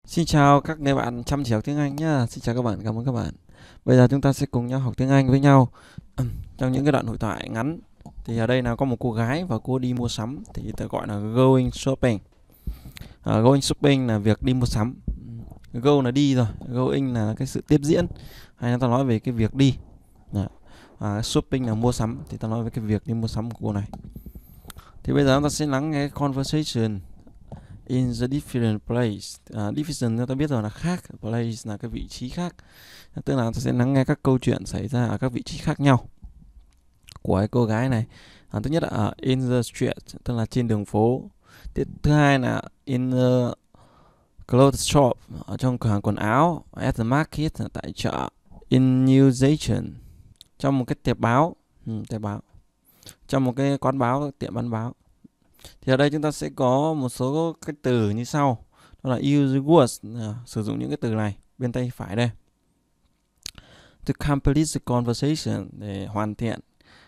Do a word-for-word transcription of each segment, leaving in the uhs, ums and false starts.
Xin chào các người bạn chăm chỉ học tiếng Anh nhá. Xin chào các bạn, cảm ơn các bạn. Bây giờ chúng ta sẽ cùng nhau học tiếng Anh với nhau. Trong những cái đoạn hội thoại ngắn thì ở đây nào có một cô gái và cô đi mua sắm thì ta gọi là going shopping. À, going shopping là việc đi mua sắm. Go là đi rồi, going là cái sự tiếp diễn. Hay là ta nói về cái việc đi. À, shopping là mua sắm thì ta nói về cái việc đi mua sắm của cô này. Thì bây giờ chúng ta sẽ lắng nghe conversation in the different place. Uh, different chúng ta biết rồi là khác, place là cái vị trí khác, tức là ta sẽ lắng nghe các câu chuyện xảy ra ở các vị trí khác nhau của cái cô gái này. Uh, thứ nhất là ở in the street, tức là trên đường phố. Thứ hai là in the clothes shop, ở trong cửa hàng quần áo. At the market, tại chợ. In newsagent, trong một cái tiệm báo. Ừ, tiệm báo. Trong một cái quán báo, tiệm bán báo. Thì ở đây chúng ta sẽ có một số cái từ như sau. Đó là use words, à, sử dụng những cái từ này bên tay phải đây. To complete the conversation, để hoàn thiện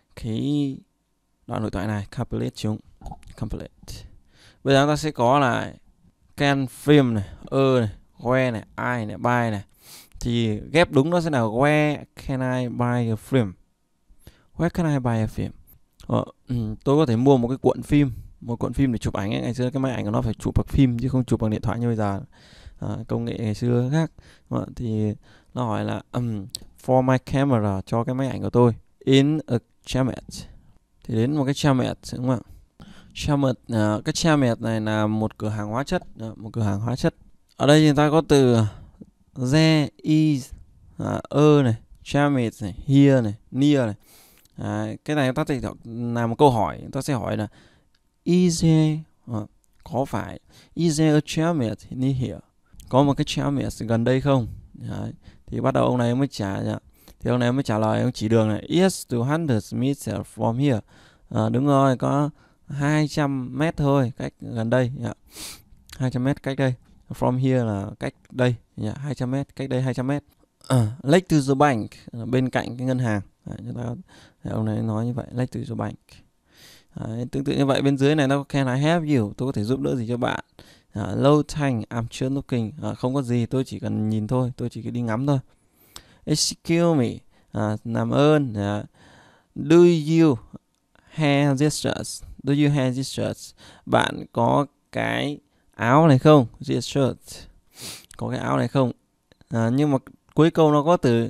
cái đoạn hội thoại này. Complete chúng. Complete. Bây giờ chúng ta sẽ có là can film này, ơ này, where này, I này, buy này. Thì ghép đúng nó sẽ là where can I buy a film? Where can I buy a film? Ờ, tôi có thể mua một cái cuộn phim, một cuộn phim để chụp ảnh ấy. Ngày xưa cái máy ảnh của nó phải chụp bằng phim chứ không chụp bằng điện thoại như bây giờ. À, công nghệ ngày xưa khác. À, thì nó hỏi là um, for my camera, cho cái máy ảnh của tôi. In a Chamet, thì đến một cái Chamet, đúng không ạ? Chamet, à, cái Chamet này là một cửa hàng hóa chất, à, một cửa hàng hóa chất. Ở đây chúng ta có từ there is, à, a này, Chamet này, here này, near này. À, cái này ta sẽ làm một câu hỏi, ta sẽ hỏi là is there, à, có phải is there a Chamet near here, có một cái Chamet gần đây không? Đấy. Thì bắt đầu ông này mới trả, thì ông này mới trả lời, ông chỉ đường này, yes, two hundred meters from here. À, đúng rồi, có hai trăm mét thôi, cách gần đây. Yeah. hai trăm mét cách đây. From here là cách đây. Yeah. hai trăm mét, cách đây hai trăm mét. Uh, next to the bank, bên cạnh cái ngân hàng. Đấy, chúng ta, ông này nói như vậy, next to the bank. Đấy, tương tự như vậy bên dưới này nó can I help you, tôi có thể giúp đỡ gì cho bạn. Uh, low tank, I'm just looking, uh, không có gì, tôi chỉ cần nhìn thôi, tôi chỉ cần đi ngắm thôi. Excuse me, uh, làm ơn. Uh, do you have this shirt? Do you have this shirt? Bạn có cái áo này không? This shirt, có cái áo này không? Uh, nhưng mà cuối câu nó có từ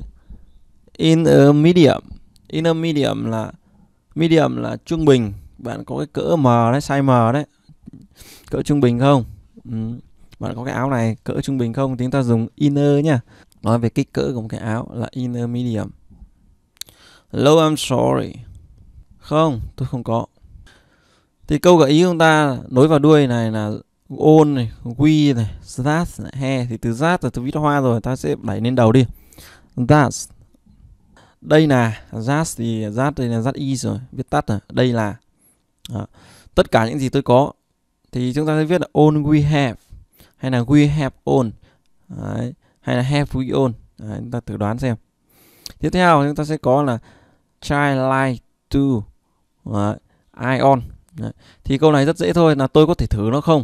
in a medium. In a medium là medium là trung bình. Bạn có cái cỡ M đấy, size M đấy, cỡ trung bình không? Ừ. Bạn có cái áo này cỡ trung bình không? Thì chúng ta dùng inner nhá. Nói về kích cỡ của một cái áo là inner medium. Hello, I'm sorry. Không, tôi không có. Thì câu gợi ý của chúng ta nối vào đuôi này là on này, we này, that này, he. Thì từ that là từ viết hoa rồi, ta sẽ đẩy lên đầu đi. That. Đây là that, thì that đây là that is rồi, viết tắt rồi. Đây là đó. Tất cả những gì tôi có. Thì chúng ta sẽ viết là all we have, hay là we have all. Đấy. Hay là have we all. Đấy, chúng ta thử đoán xem. Tiếp theo chúng ta sẽ có là try like to. Đấy. I on. Đấy. Thì câu này rất dễ thôi, là tôi có thể thử nó không.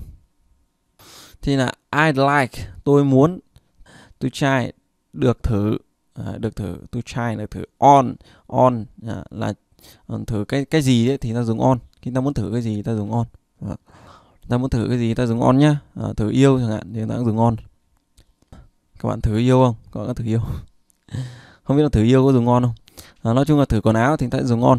Thì là I'd like, tôi muốn. To try, được thử. À, được thử. To try được thử. On, on à, là thử cái cái gì ấy, thì ta dùng on. Khi ta muốn thử cái gì ta dùng on. À, ta muốn thử cái gì ta dùng on nhá. À, thử yêu chẳng hạn thì ta cũng dùng on. Các bạn thử yêu không? Các bạn có thử yêu? Không biết là thử yêu có dùng on không? À, nói chung là thử quần áo thì ta sẽ dùng on.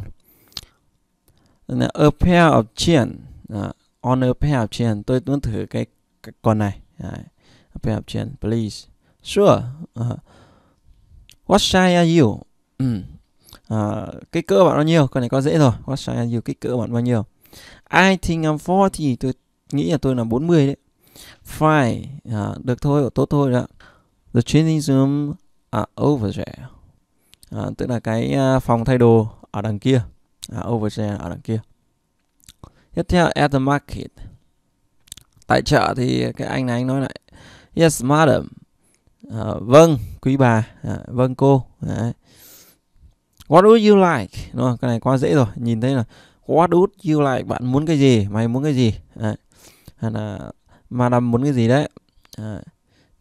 A pair of jeans. À, on a pair of jeans. Tôi muốn thử cái, cái quần này. À, a pair of jeans, please. Sure. Uh, what size are you? Ừ. À, kích cỡ bạn bao nhiêu? Con này có dễ rồi. What size are you? Kích cỡ bạn bao nhiêu? I think I'm forty. Tôi nghĩ là tôi là bốn mươi đấy. Fine. À, được thôi, tốt thôi đó. The changing room are over there. À, tức là cái phòng thay đồ ở đằng kia. À, over there, ở đằng kia. Tiếp theo, at the market. Tại chợ thì cái anh này anh nói lại, yes madam. À, vâng quý bà. À, vâng cô. Đấy. What would you like? Đúng không? Cái này quá dễ rồi. Nhìn thấy là what would you like? Bạn muốn cái gì? Mày muốn cái gì? Đấy. Hay là madam muốn cái gì đấy? À.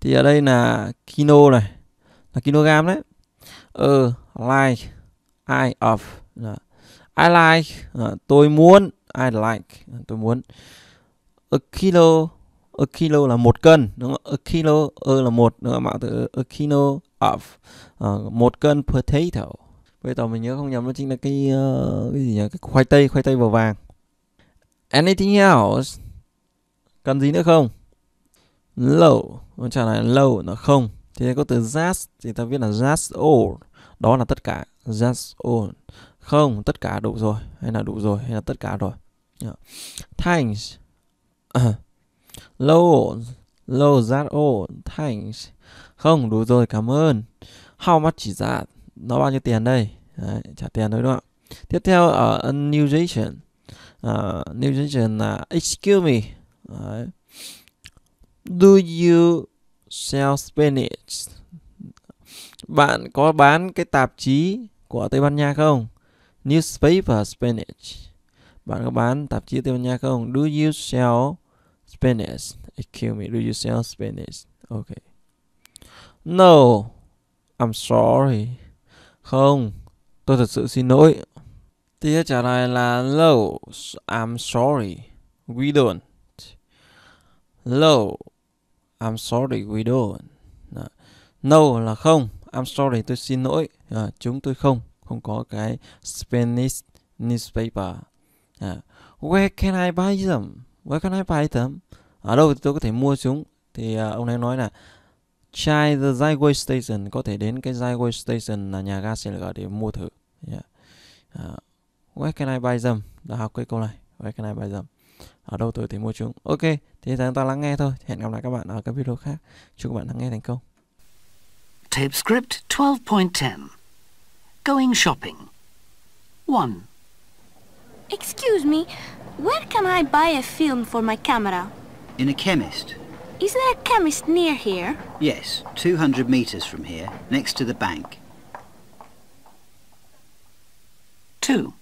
Thì ở đây là kilo này, là kg đấy. Ờ, like, I of, I like, uh, tôi muốn, I like, tôi muốn. A kilo, a kilo là một cân, đúng không? A kilo, a là một, nữa mạo từ a kilo of, uh, một cân potato. Bây giờ mình nhớ không nhầm, nó chính là cái uh, cái gì nhỉ? Cái khoai tây, khoai tây màu vàng. Anything else? Cần gì nữa không? Low, nó trả lời low là không. Thì có từ just thì ta viết là just all, đó là tất cả, just all. Không, tất cả đủ rồi, hay là đủ rồi, hay là tất cả rồi. Yeah. Thanks. Uh, low, low that all, thanks. Không, đủ rồi, cảm ơn. How much is that? Nó bao nhiêu tiền đây? Đấy, trả tiền thôi đúng không ạ? Tiếp theo ở uh, annunciation. Uh, annunciation là excuse me. Đấy. Do you sell spinach? Bạn có bán cái tạp chí của Tây Ban Nha không? Newspaper spinach. Bạn có bán tạp chí Tây Ban Nha không? Do you sell spinach? Excuse me, do you sell spinach? Okay. No, I'm sorry. Không, tôi thật sự xin lỗi. Thì trả lời là no, I'm sorry, we don't. No, I'm sorry, we don't. Đó. No là không, I'm sorry, tôi xin lỗi. À, chúng tôi không, không có cái Spanish newspaper. À, where can I buy them? Where can I buy them? Ở đâu thì tôi có thể mua chúng? Thì uh, ông này nói là try the Zyway Station, có thể đến cái Zyway Station là nhà ga xe lửa để mua thử. Yeah. Uh, where can I buy them? Đã học cái câu này. Where can I buy them? Ở đâu tôi thì mua chúng. Ok, thì chúng ta lắng nghe thôi. Hẹn gặp lại các bạn ở các video khác. Chúc các bạn lắng nghe thành công. Tape script twelve point ten. Going shopping. one. Excuse me, where can I buy a film for my camera? In a chemist. Is there a chemist near here? Yes, two hundred metres from here, next to the bank. two.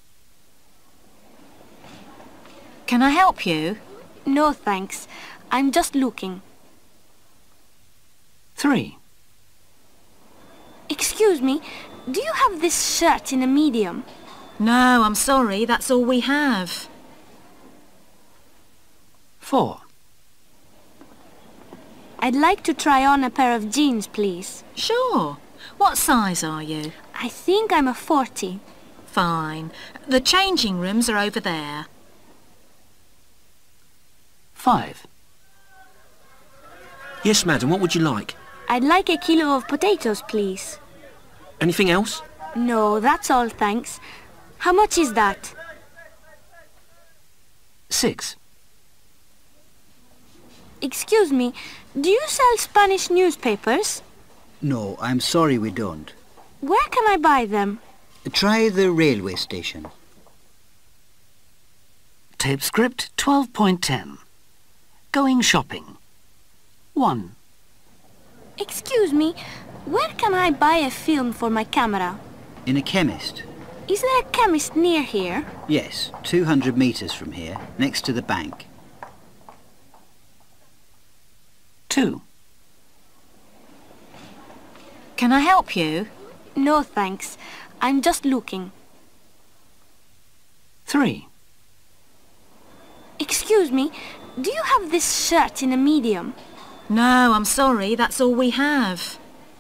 Can I help you? No, thanks. I'm just looking. three. Excuse me, do you have this shirt in a medium? No, I'm sorry, that's all we have. four. I'd like to try on a pair of jeans, please. Sure. What size are you? I think I'm a forty. Fine. The changing rooms are over there. five. Yes, madam, what would you like? I'd like a kilo of potatoes, please. Anything else? No, that's all, thanks. How much is that? six. Excuse me, do you sell Spanish newspapers? No, I'm sorry we don't. Where can I buy them? Try the railway station. Tape script twelve point ten. Going shopping. one. Excuse me, where can I buy a film for my camera? In a chemist. Is there a chemist near here? Yes, two hundred metres from here, next to the bank. two. Can I help you? No, thanks. I'm just looking. three. Excuse me, do you have this shirt in a medium? No, I'm sorry, that's all we have.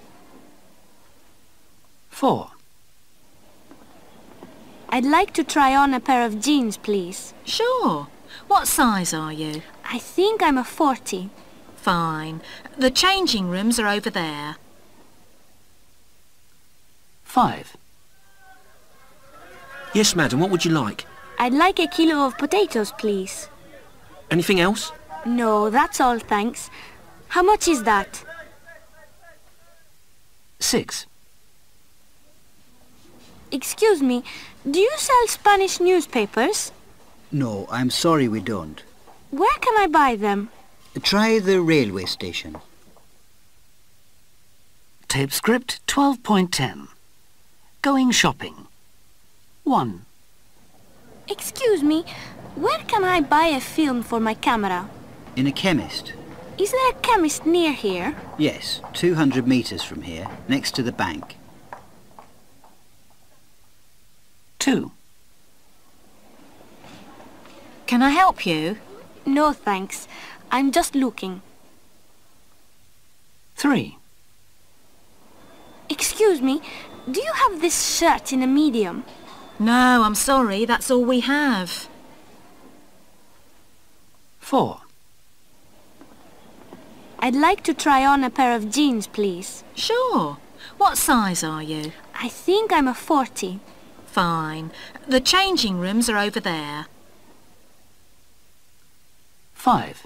four. I'd like to try on a pair of jeans, please. Sure. What size are you? I think I'm a forty. Fine. The changing rooms are over there. five. Yes, madam, what would you like? I'd like a kilo of potatoes, please. Anything else? No, that's all, thanks. How much is that? six. Excuse me, do you sell Spanish newspapers? No, I'm sorry we don't. Where can I buy them? Try the railway station. Tape script twelve point ten. Going shopping. one. Excuse me, where can I buy a film for my camera? In a chemist. Is there a chemist near here? Yes, two hundred metres from here, next to the bank. Two. Can I help you? No, thanks. I'm just looking. Three. Excuse me, do you have this shirt in a medium? No, I'm sorry, that's all we have. Four. I'd like to try on a pair of jeans, please. Sure. What size are you? I think I'm a forty. Fine. The changing rooms are over there. Five.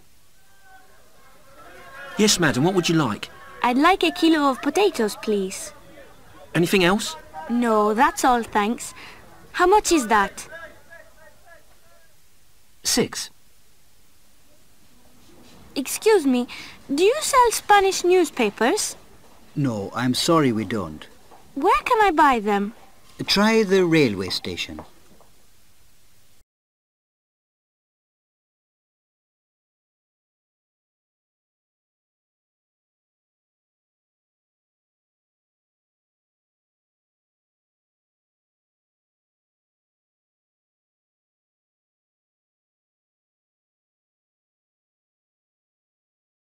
Yes, madam, what would you like? I'd like a kilo of potatoes, please. Anything else? No, that's all, thanks. How much is that? Six. Excuse me, do you sell Spanish newspapers? No, I'm sorry we don't. Where can I buy them? Try the railway station.